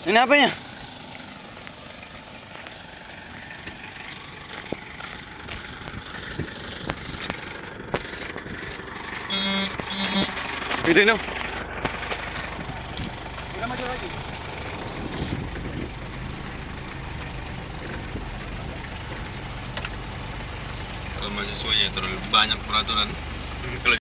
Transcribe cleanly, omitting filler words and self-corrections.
Ini apanya? Itu dong. Kita maju lagi. Kalau mahasiswanya terlalu banyak peraturan. Kalau